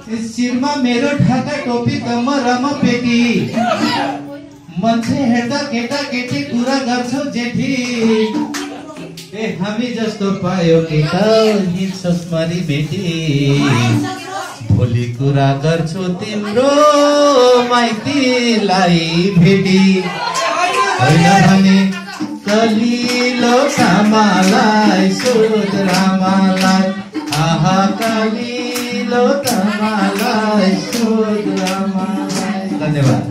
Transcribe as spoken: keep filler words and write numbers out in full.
शिरमा मेरो ढाका टोपी कमरमा पेटी मान्छे हेर्दा केटा केटी कुरा गर्छौ जेठी ए हामी जस्तो पायो केटा हिँड्छस् मरी बेटी भोलि कुरा गर्छु तिम्रो माइतीलाई भेटी होइन भने कलिलो तामालाई सोध रामालाई आहा कलिलो तामालाई सोध रामालाई। धन्यवाद।